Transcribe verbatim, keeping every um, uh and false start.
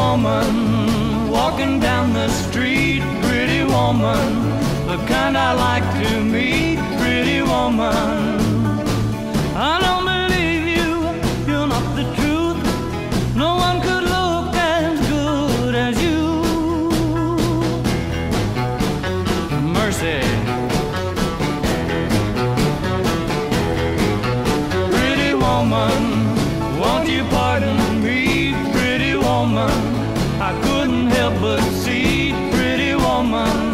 woman walking down the street, pretty woman, the kind I like to meet, pretty woman. I don't believe you, you're not the truth. No one could look as good as you. Mercy. Pretty woman, won't you pardon me, pretty woman? I couldn't help but see, pretty woman.